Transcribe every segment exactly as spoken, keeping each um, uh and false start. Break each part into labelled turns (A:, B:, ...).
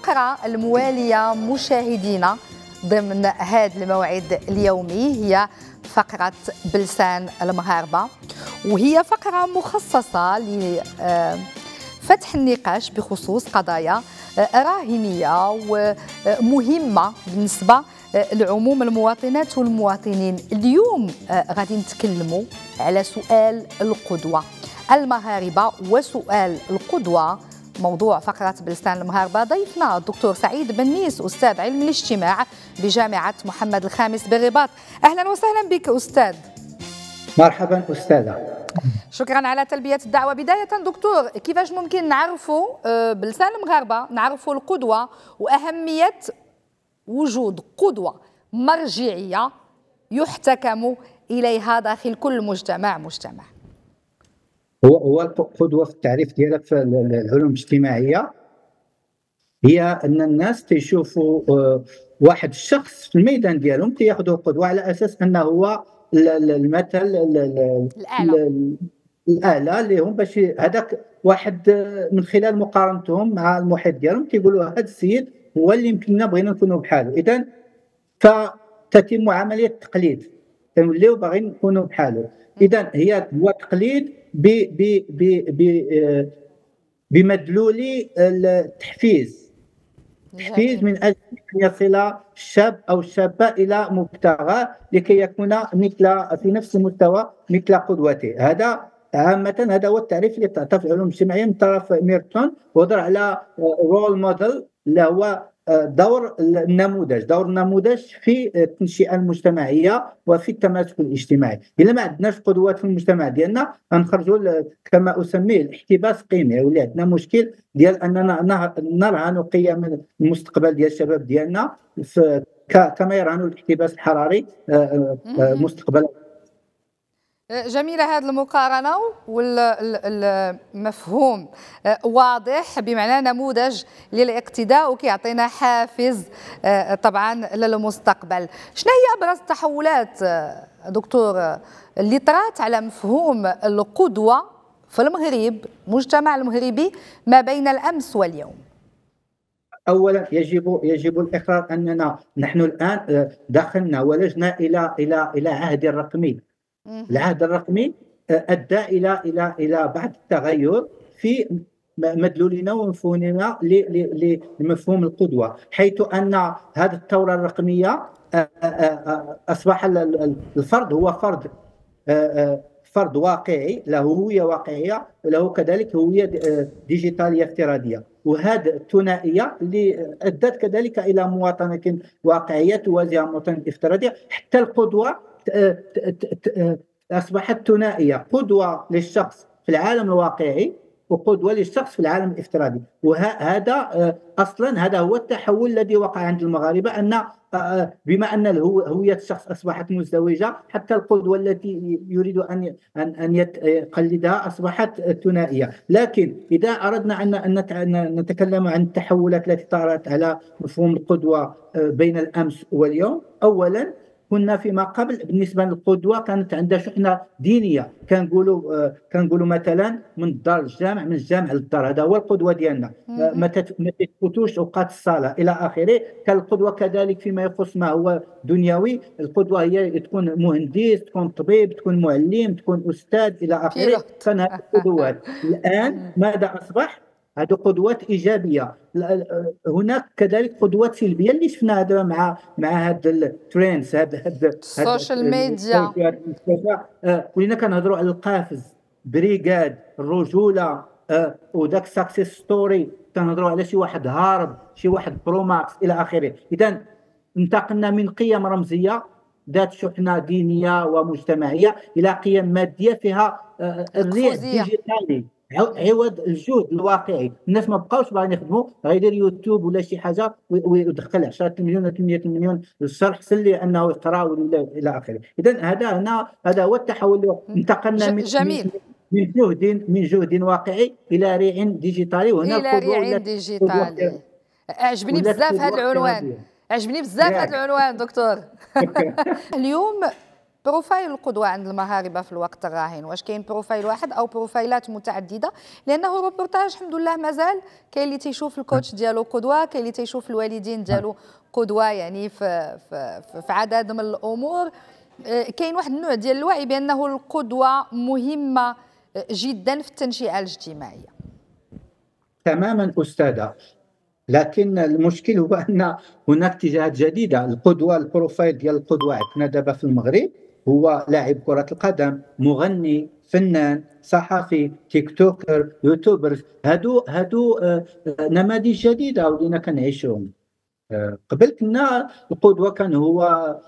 A: الفقرة الموالية مشاهدينا ضمن هذا الموعد اليومي هي فقرة بلسان المغاربة، وهي فقرة مخصصة لفتح النقاش بخصوص قضايا راهنية ومهمة بالنسبة لعموم المواطنات والمواطنين. اليوم غادي نتكلموا على سؤال القدوة المغاربة، وسؤال القدوة موضوع فقرة بلسان المغاربة. ضيفنا الدكتور سعيد بنيس، أستاذ علم الاجتماع بجامعة محمد الخامس بالرباط. أهلا وسهلا بك أستاذ.
B: مرحبا أستاذة،
A: شكرا على تلبية الدعوة. بداية دكتور، كيفاش ممكن نعرفوا بلسان المغاربة نعرفوا القدوة وأهمية وجود قدوة مرجعية يحتكم إليها داخل كل مجتمع مجتمع؟
B: هو هو القدوة في التعريف ديالها في العلوم الاجتماعية هي أن الناس تيشوفوا واحد الشخص في الميدان ديالهم تياخذوا قدوة على أساس أنه هو المثل
A: الأعلى
B: الأعلى لهم، باش هذاك واحد من خلال مقارنتهم مع المحيط ديالهم تيقولوا هذا السيد هو اللي يمكننا بغينا نكونوا بحاله. إذن فتتم عملية التقليد، تنوليو باغيين نكونوا بحاله. إذن هي هو تقليد ب ب ب ب بمدلول التحفيز تحفيز من اجل ان يصل الشاب او الشابه الى مبتغاه لكي يكون مثل في نفس المستوى مثل قدوته. هذا عامه هذا هو التعريف اللي تعطى في العلوم الاجتماعيه من طرف ميرتون، وضع على رول موديل اللي هو دور النموذج دور النموذج في التنشئه المجتمعيه وفي التماسك الاجتماعي. الا ما عندناش قدوات في المجتمع ديالنا غنخرجوا كما اسميه الاحتباس قيمي، ولي عندنا مشكل ديال اننا نرهن قيم المستقبل ديال الشباب ديالنا كما يرهنوا الاحتباس الحراري مستقبل.
A: جميلة هذه المقارنة والمفهوم واضح، بمعنى نموذج للاقتداء وكيعطينا حافز طبعا للمستقبل. شنو هي أبرز التحولات دكتور اللي طرات على مفهوم القدوة في المغرب، المجتمع المغربي، ما بين الأمس واليوم؟
B: اولا يجب يجب الاقرار اننا نحن الان دخلنا ولجنا الى الى الى عهد رقمي. العهد الرقمي ادى الى الى الى بعض التغير في مدلولنا ومفهومنا لمفهوم القدوه، حيث ان هذه الثوره الرقميه اصبح الفرد هو فرد فرد واقعي له هويه واقعيه وله كذلك هويه ديجيتاليه افتراضيه، وهذه الثنائيه اللي ادت كذلك الى مواطنه واقعيه توازي المواطنه الافتراضيه. حتى القدوه اصبحت ثنائيه، قدوه للشخص في العالم الواقعي وقدوه للشخص في العالم الافتراضي. وهذا اصلا هذا هو التحول الذي وقع عند المغاربه، ان بما ان هويه الشخص اصبحت مزدوجه حتى القدوه التي يريد ان ان يقلدها اصبحت ثنائيه. لكن اذا اردنا ان نتكلم عن التحولات التي طرأت على مفهوم القدوه بين الامس واليوم، اولا كنا فيما قبل بالنسبه للقدوه كانت عندها شحنه دينيه، كنقولوا كنقولوا مثلا من الدار للجامع، من الجامع للدار، هذا هو القدوه ديالنا. ما تفوتوش اوقات الصلاه الى اخره. كان القدوه كذلك فيما يخص ما هو دنيوي، القدوه هي تكون مهندس، تكون طبيب، تكون معلم، تكون استاذ الى اخره. كان هذه القدوات. الان ماذا اصبح؟ هذه قدوات ايجابيه. هناك كذلك قدوات سلبيه اللي شفناها دابا مع مع هذا التريندز، هذا هذا
A: السوشيال ميديا.
B: ولينا كنهضروا على القافز، بريغاد، الرجوله، وداك ساكسيس ستوري، كنهضروا على شي واحد هارب، شي واحد بروماكس الى اخره. اذا انتقلنا من قيم رمزيه ذات شحنه دينيه ومجتمعيه الى قيم ماديه فيها الريع ديجيتالي عوض الجهد الواقعي. الناس ما بقاوش باغيين يخدموا، غيدير يوتيوب ولا شي حاجه ويدخل عشرة مليون ولا ثمانية مليون للشرح حسن لي انه يقرا ولا الى اخره. اذا هذا هنا هذا هو التحول. انتقلنا من
A: جميل.
B: من جهد من جهد واقعي الى ريع ديجيتالي، وهنا
A: الى ريع ديجيتالي. عجبني بزاف هذا العنوان، عجبني بزاف هذا العنوان دكتور. اليوم بروفايل القدوة عند المغاربة في الوقت الراهن؟ واش كاين بروفايل واحد أو بروفايلات متعددة؟ لأنه روبورتاج الحمد لله مازال كاين اللي تيشوف الكوتش ديالو قدوة، كاين اللي تيشوف الوالدين ديالو قدوة، يعني في, في, في عدد من الأمور. كاين واحد النوع ديال الوعي بأنه القدوة مهمة جدا في التنشئة الاجتماعية.
B: تماما أستاذة، لكن المشكل هو ان هناك اتجاهات جديده. القدوه، البروفايل ديال القدوه عندنا دابا في المغرب هو لاعب كره القدم، مغني، فنان، صحفي، تيك توكر، يوتيوبرز. هادو هادو آه، آه، نماذج جديده ولينا كنعيشوهم. آه، قبل كنا القدوه كان هو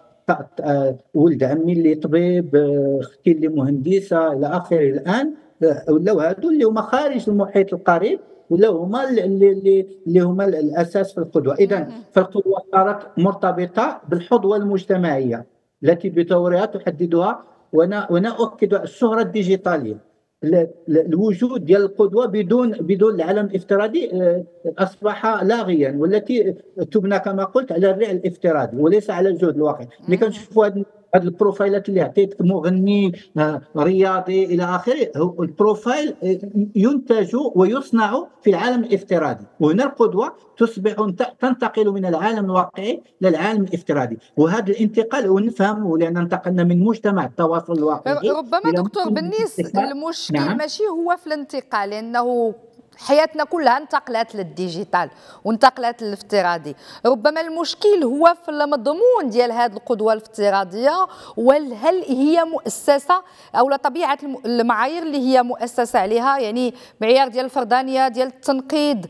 B: ط- آه، ولد عمي اللي طبيب، آه، اختي اللي مهندسه الى اخره. الان آه، ولاو هادو اللي هما خارج المحيط القريب، ولاو هما اللي اللي اللي هما الاساس في القدوه. اذا فالقدوه صارت مرتبطه بالحظوه المجتمعيه التي بدورها تحددها. وانا وانا اؤكد الشهره الديجيتاليه. ال- ال- الوجود ديال القدوه بدون بدون العالم الافتراضي آه، اصبح لاغيا، والتي تبنى كما قلت على الرعي الافتراضي وليس على الجهد الواقعي. ملي كنشوفوا هذه هذه البروفايلات اللي عطيتك، مغني، آه، رياضي الى اخره، هو البروفايل آه، ينتج ويصنع في العالم الافتراضي، وهنا القدوه تصبح تنتقل من العالم الواقعي للعالم الافتراضي. وهذا الانتقال ونفهمه لان انتقلنا من مجتمع التواصل الواقعي
A: ربما
B: الى
A: دكتور
B: مجتمع
A: بالنيس
B: الافتراضي.
A: المشكل
B: نعم.
A: ماشي هو في الانتقال، لأنه حياتنا كلها انتقلت للديجيتال وانتقلت للافتراضي. ربما المشكل هو في المضمون ديال هذه القدوة الافتراضية، وهل هي مؤسسة أو لا طبيعة المعايير اللي هي مؤسسة عليها، يعني معيار ديال الفردانية، ديال التنقيد،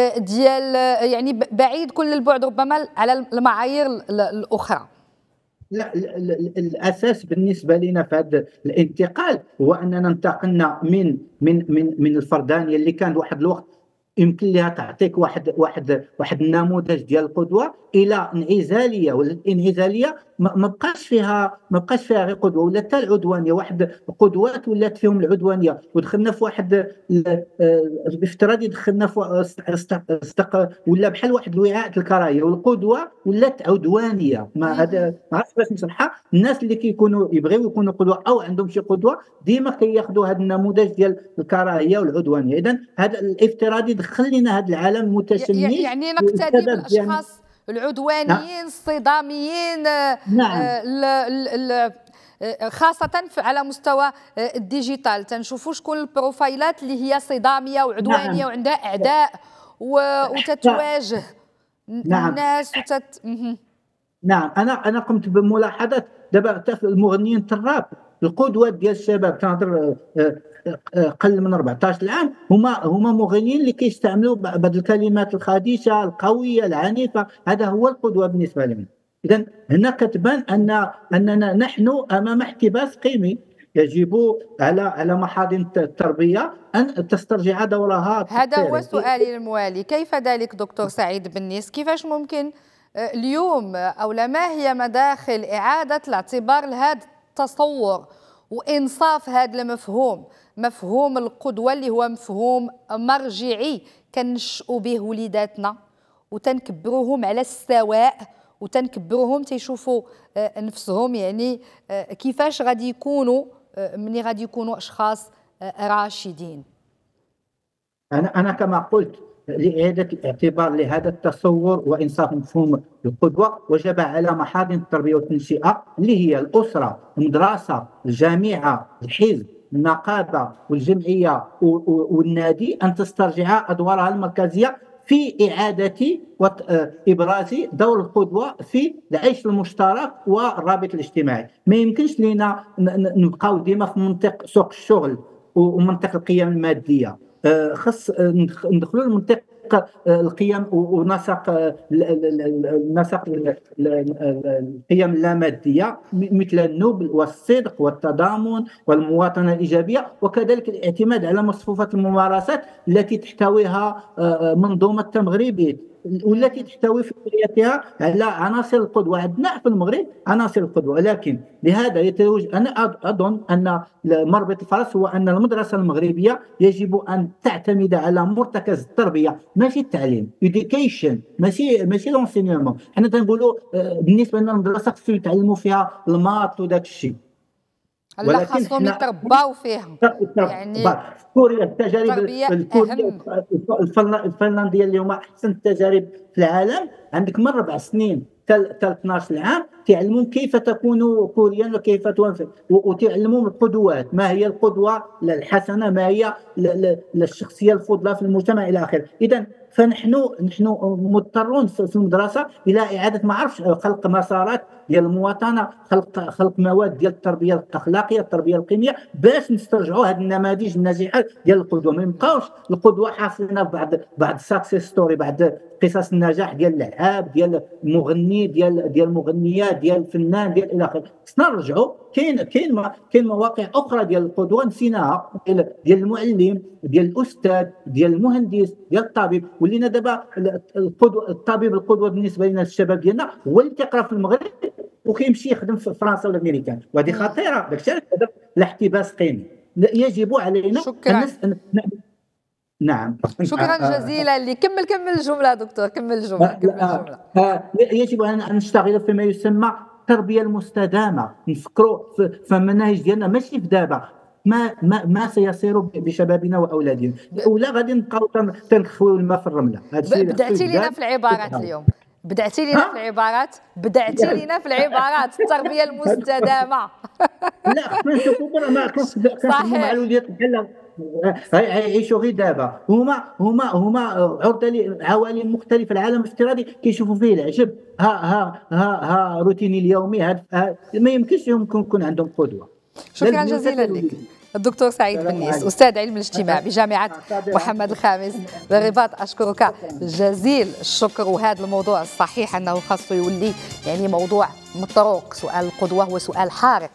A: ديال يعني بعيد كل البعد ربما على المعايير الأخرى.
B: لا، ال- ال- الاساس بالنسبه لنا في هذا الانتقال هو اننا انتقلنا من من من من الفردانيه اللي كان واحد الوقت يمكن لها تعطيك واحد واحد واحد النموذج ديال القدوه، الى انعزاليه. والانعزاليه ما ما بقاش فيها ما بقاش فيها غير قدوه، ولا حتى العدوانيه. واحد قدوات ولات فيهم العدوانيه، ودخلنا في واحد ال- آه، الافتراضي، دخلنا في است- است- است- ولا بحال واحد الوعاء الكراهيه، والقدوه ولات عدوانيه. ما هذا ما عرفتش باش نشرحها. الناس اللي كيكونوا يبغيو يكونوا قدوه او عندهم شي قدوه ديما كياخذوا هذا النموذج ديال الكراهيه والعدوانيه. اذا هذا الافتراضي دخل لنا هذا العالم متشنج.
A: يعني نقتدي
B: والسبب ديال
A: بالاشخاص
B: نعم.
A: العدوانيين الصداميين، آه،
B: نعم.
A: ال- ال- ال- آه، خاصة في- على مستوى آه، الديجيتال تنشوفوا شكون البروفايلات اللي هي صدامية وعدوانية
B: نعم.
A: وعندها أعداء و- وتتواجه
B: نعم.
A: الناس وتت مهم.
B: نعم. انا انا قمت بملاحظه دابا حتى في المغنيين الراب، القدوات ديال الشباب تنهضر آه، آه، آه، قل من أربعطاش عام، هما هما مغنيين اللي كيستعملوا بعض الكلمات الخادشه القويه العنيفه. هذا هو القدوه بالنسبه لهم. اذا هنا كتبان ان اننا نحن امام احتباس قيمي. يجب على على محاضن التربيه ان تسترجع دورها
A: هذا هو
B: التأثيري.
A: سؤالي الموالي، كيف ذلك دكتور سعيد بالنيس؟ كيفاش ممكن آه، اليوم أو لا ما هي مداخل إعادة الاعتبار لهذا التصور وإنصاف هذا المفهوم، مفهوم القدوة اللي هو مفهوم مرجعي كنشئوا به وليداتنا وتنكبروهم على السواء وتنكبروهم تيشوفوا آه، نفسهم، يعني آه، كيفاش غادي يكونوا آه، مني غادي يكونوا أشخاص آه، راشدين.
B: أنا أنا كما قلت، لإعادة الاعتبار لهذا التصور وإنصاف مفهوم القدوة وجب على محاضن التربية والتنشئة اللي هي الأسرة، المدرسة، الجامعة، الحزب، النقابة والجمعية و- و- والنادي أن تسترجع أدوارها المركزية في إعادة وإبراز دور القدوة في العيش المشترك والرابط الاجتماعي. ما يمكنش لنا ن- ن- نبقاو ديما في منطق سوق الشغل ومنطق القيم المادية. آه، خص آه، ندخ- ندخلوا لمنطق آه، القيم و- ونسق آه، ال- ال- ال- ال- نسق ال- ال- ال- القيم اللامادية، م- مثل النبل والصدق والتضامن والمواطنة الإيجابية، وكذلك الاعتماد على مصفوفة الممارسات التي تحتويها آه، منظومة تمغربية، والتي تحتوي في كليتها على عناصر القدوة. عندنا في المغرب عناصر القدوة، لكن لهذا يتوجه. أنا أظ- أظن أن مربط الفرس هو أن المدرسة المغربية يجب أن تعتمد على مرتكز التربية ماشي التعليم، education ماشي ماشي لونسينيومون. حنا تنقولوا آه، بالنسبة لنا المدرسة خصو يتعلموا فيها المات وداك الشيء.
A: لا خاصهم يترباو فيها.
B: يعني في كوريا التجارب الكورية الفنلندية اللي هما احسن التجارب في العالم، عندك من ربع سنين حتى اثناش عام تعلمون كيف تكون كوريا وكيف تنفذ، وتعلمون القدوات، ما هي القدوة الحسنة، ما هي الشخصية الفضلى في المجتمع الى اخره. اذا فنحن نحن مضطرون في المدرسه الى اعاده ما عرفش خلق مسارات ديال المواطنه، خلق خلق مواد ديال التربيه الاخلاقيه، التربيه القيميه، باش نسترجعوا هذه النماذج الناجحه ديال القدوه. ما يبقاوش القدوه حاصلين بعض بعض ساكسيس ستوري، بعض قصص النجاح ديال اللعاب، ديال المغني، ديال ديال المغنيات، ديال الفنان، ديال الى اخره. خصنا نرجعوا. كاين كاين كاين مواقع اخرى ديال القدوه نسيناها، ديال المعلم، ديال الاستاذ، ديال المهندس، ديال الطبيب. ولينا دابا القدوه، الطبيب القدوه بالنسبه لنا الشباب ديالنا هو اللي كيقرا في المغرب وكيمشي يخدم في فرنسا ولا امريكان، وهذه خطيره. داكشي علاش هذا الاحتباس قيمي. يجب علينا
A: ان
B: نعم.
A: شكرا جزيلا لي. كمل كمل الجمله دكتور، كمل الجمله كمل الجمله.
B: يجب ان نشتغل فيما يسمى التربيه المستدامه، نفكروا في المناهج ديالنا ماشي في دابا، ما ما ما سيصير بشبابنا واولادنا، ولا غادي نبقاو تنخويو الماء في الرمله.
A: بدعتي لينا في العبارات اليوم، بدعتي لينا في العبارات بدعتي لينا في العبارات التربيه المستدامه.
B: لا خصنا نشوفوا ما كنخدموا مع الوليدات بحال يعيشوا غير دابا، هما هما هما عرضه لعوالم مختلفه. العالم الافتراضي كيشوفوا فيه العجب، ها ها ها ها روتيني اليومي، ها ما يمكنش يمكن يكون عندهم قدوه.
A: شكرا جزيلا لك الدكتور سعيد بنيس، استاذ علم الاجتماع بجامعه محمد الخامس بالرباط. اشكرك جزيل الشكر. وهذا الموضوع الصحيح انه خاصه يولي يعني موضوع مطروق. سؤال القدوه هو سؤال حارق